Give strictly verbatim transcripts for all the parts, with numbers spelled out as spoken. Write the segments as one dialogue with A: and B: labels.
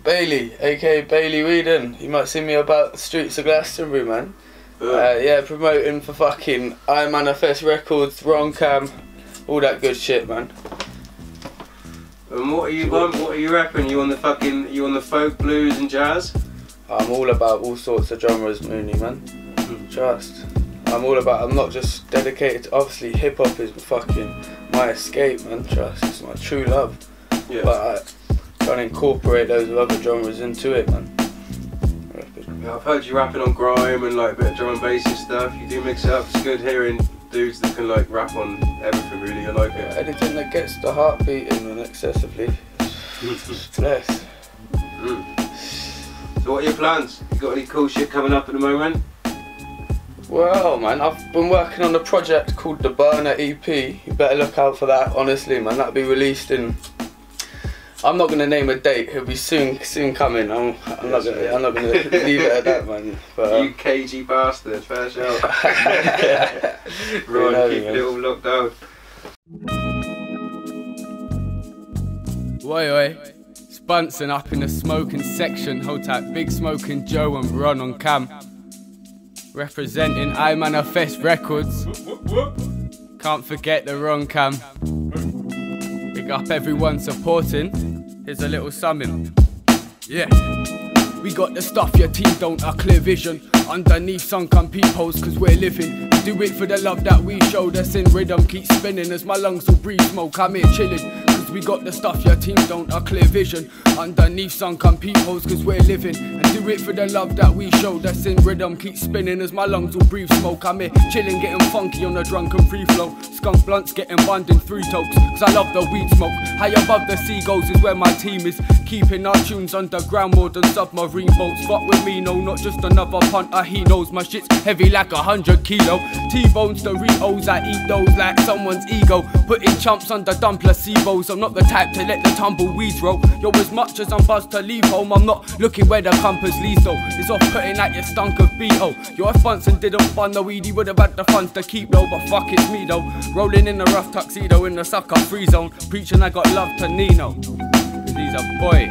A: Bailey, aka Bailey Whedon. You might see me about the streets of Glastonbury, man. Uh, yeah, promoting for fucking Eyemanifest Records, Roncam, all that good shit, man.
B: And what are you on? What are you rapping? You on the fucking? You on the folk, blues, and jazz?
A: I'm all about all sorts of genres, Mooney, man. Mm. Trust. I'm all about. I'm not just dedicated to. Obviously, hip hop is fucking my escape, man. Trust. It's my true love. Yeah. But I try to incorporate those other genres into it, man.
B: Yeah, I've heard you rapping on grime and like a bit of drum and bass and stuff. You do mix it up. It's good hearing dudes that can like rap on everything. Really, I like it.
A: Anything that gets the heart beating and excessively. Bless.
B: Mm. So what are your plans? You got any cool shit coming up at the moment?
A: Well, man, I've been working on a project called the Burner E P. You better look out for that. Honestly, man, that'll be released in. I'm not gonna name a date. It'll be soon, soon coming. I'm, I'm not gonna, I'm not gonna leave it at that, man. But, um,
B: you cagey bastard, fair show.
A: Yeah.
B: Right,
A: know,
B: keep
A: man.
B: it all locked down.
C: Oi oi, it's BunSun up in the smoking section. Hold tight, BigSmokin'Joe and Roncam, representing Eyemanifest Records. Can't forget the Roncam. Big up everyone supporting. Here's a little summing. Yeah. We got the stuff your team don't, a clear vision. Underneath sun come peepholes cause we're living. We do it for the love that we show. That's in rhythm, keep spinning as my lungs will breathe smoke. I'm here chilling cause we got the stuff your team don't, a clear vision. Underneath sun come peepholes cause we're living. And do it for the love that we show. That's in rhythm, keep spinning as my lungs will breathe smoke. I'm here chilling, getting funky on the drunken free flow. Skunk blunts getting bunned in three tokes cause I love the weed smoke. High above the seagulls is where my team is. Keeping our tunes underground more than submarine boats. Fuck with me, no, not just another punter. He knows my shit's heavy like a hundred kilo. T-bones, Doritos, I eat those like someone's ego. Putting chumps under dumb placebos. I'm not the type to let the tumbleweeds roll. Yo, as much as I'm buzzed to leave home, I'm not looking where the compass leads though. It's off putting like your stunk of B O. Yo, if BunSun didn't bun the weed, he would have had the funds to keep though. But fuck, it's me though. Rolling in the rough tuxedo in the sucker free zone. Preaching I got love to Nino. Cause he's a boy.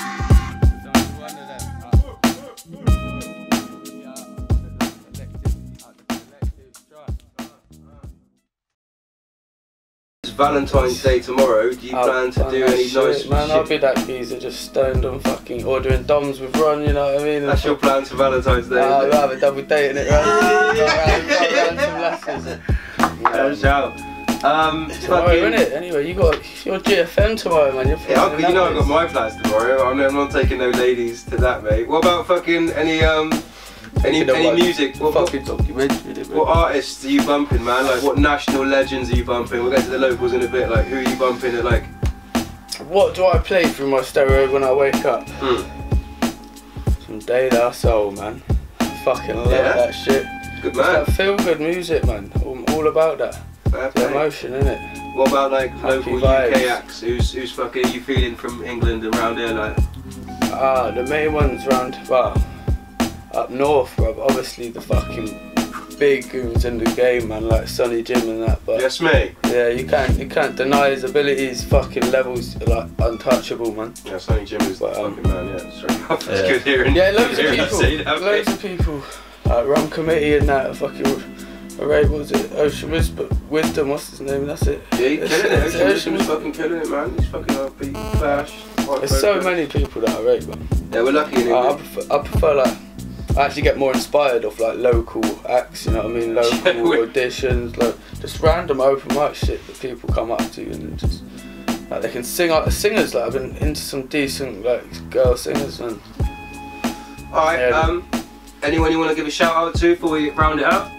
B: Valentine's Day tomorrow. Do you
A: I'll
B: plan to do any
A: shit,
B: nice
A: man?
B: shit?
A: I'll be that geezer just stoned on fucking ordering doms with Ron, you know what I mean?
B: That's your plans for Valentine's Day?
A: Nah, I'll have a double date in it, right? Got around some lasses.
B: Yeah, shout. Um,
A: Tomorrow,
B: fucking...
A: innit? Anyway, you got your G F M tomorrow, man. You're
B: yeah, I'll, you know I've got my plans tomorrow. I'm, I'm not taking no ladies to that, mate. What about fucking any um, any any
A: like,
B: music? What, what,
A: fucking documentary,
B: what artists are you bumping, man? Like, what national legends are you bumping? We'll get to the locals in a bit. Like, who are you bumping at, like?
A: What do I play through my stereo when I wake up?
B: Hmm.
A: Some De La Soul, man. Fucking love
B: Yeah?
A: that shit.
B: Good
A: It's
B: man.
A: that feel good music, man. All, all about that.
B: Fair
A: The
B: play.
A: emotion, innit?
B: What about like
A: Happy
B: local
A: vibes.
B: U K acts? Who's who's fucking you feeling from England and around here, like?
A: Ah, the main ones round, well, up north, bruv. Obviously the fucking big goons in the game, man, like Sonny Jim and that. But
B: Yes, mate.
A: yeah, you can't you can't deny his abilities. Fucking levels like untouchable, man.
B: Yeah, Sonny Jim is the
A: But, um,
B: fucking man. Yeah, straight up. It's
A: yeah.
B: good hearing.
A: Yeah, loads
B: good
A: of
B: hearing you
A: people,
B: say that,
A: loads
B: mate.
A: of people. Like Rum Committee and that. Fucking. Alright, what was it? Ocean Whisper, Wisdom, what's his name? That's it.
B: Yeah, he's killing it.
A: It's
B: Ocean
A: Ocean
B: Wisdom's fucking killing it, man. He's fucking upbeat, flash.
A: There's so many people that I rate, man.
B: Yeah, we're lucky in
A: Uh, I,
B: England.
A: prefer, I prefer like, I actually get more inspired off like local acts, you know what I mean? Local
B: Yeah, we-
A: auditions, like just random open mic shit that people come up to and just like they can sing. Like singers, like I've been into some decent like girl singers, man.
B: All right.
A: Yeah.
B: Um, anyone you want to give a shout out to before we round it up?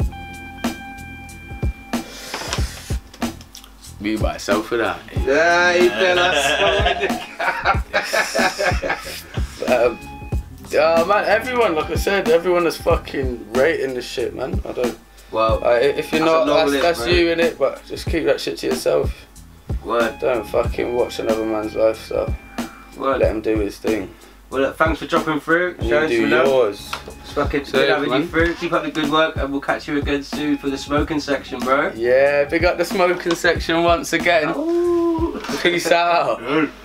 A: Me myself for that.
B: Yeah, he tell us.
A: um, uh, man, everyone, like I said, everyone is fucking rating this shit, man. I don't.
B: Well,
A: Uh, if you're
B: That's a
A: not,
B: long
A: that's,
B: list,
A: that's
B: mate.
A: you in it, but just keep that shit to yourself.
B: word,
A: Don't fucking watch another man's lifestyle.
B: word.
A: Let him do his thing.
B: Well, look, thanks for dropping through.
A: And
B: Showing
A: you do
B: some love.
A: yours.
B: It's fucking
A: Safe,
B: good having you
A: man.
B: through. Keep up the good work, and we'll catch you again soon for the smoking section, bro.
A: Yeah, big up the smoking section once again.
B: Ooh.
A: Peace out.